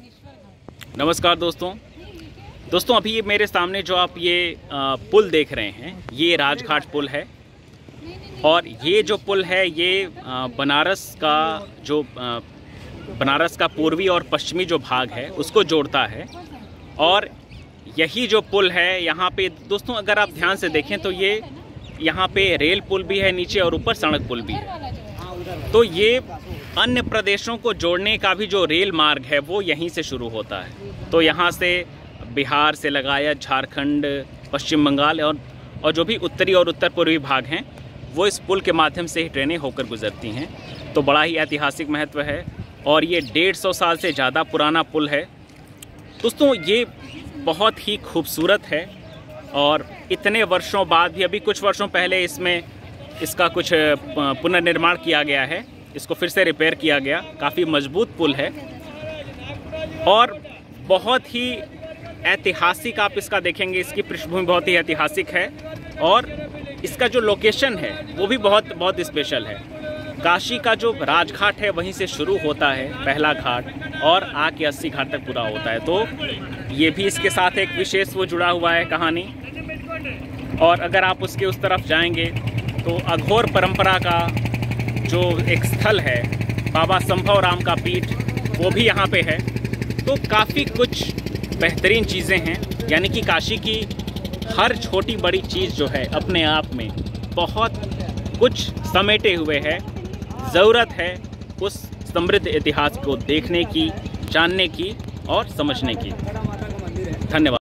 नमस्कार दोस्तों अभी मेरे सामने जो आप ये पुल देख रहे हैं ये राजघाट पुल है। और ये जो पुल है ये बनारस का पूर्वी और पश्चिमी जो भाग है उसको जोड़ता है। और यही जो पुल है यहाँ पे दोस्तों अगर आप ध्यान से देखें तो ये यहाँ पे रेल पुल भी है नीचे और ऊपर सड़क पुल भी है। तो ये अन्य प्रदेशों को जोड़ने का भी जो रेल मार्ग है वो यहीं से शुरू होता है। तो यहाँ से बिहार से लगाया झारखंड, पश्चिम बंगाल और जो भी उत्तरी और उत्तर पूर्वी भाग हैं वो इस पुल के माध्यम से ही ट्रेनें होकर गुजरती हैं। तो बड़ा ही ऐतिहासिक महत्व है और ये 150 साल से ज़्यादा पुराना पुल है। दोस्तों ये बहुत ही खूबसूरत है और इतने वर्षों बाद भी अभी कुछ वर्षों पहले इसका कुछ पुनर्निर्माण किया गया है, इसको फिर से रिपेयर किया गया। काफ़ी मजबूत पुल है और बहुत ही ऐतिहासिक आप इसका देखेंगे, इसकी पृष्ठभूमि बहुत ही ऐतिहासिक है और इसका जो लोकेशन है वो भी बहुत स्पेशल है। काशी का जो राजघाट है वहीं से शुरू होता है पहला घाट और आके 80 घाट तक पूरा होता है। तो ये भी इसके साथ एक विशेष वो जुड़ा हुआ है कहानी। और अगर आप उसके उस तरफ जाएंगे तो अघोर परंपरा का जो एक स्थल है बाबा संभव राम का पीठ वो भी यहाँ पे है। तो काफ़ी कुछ बेहतरीन चीज़ें हैं, यानी कि काशी की हर छोटी बड़ी चीज़ जो है अपने आप में बहुत कुछ समेटे हुए है। ज़रूरत है उस समृद्ध इतिहास को देखने की, जानने की और समझने की। धन्यवाद।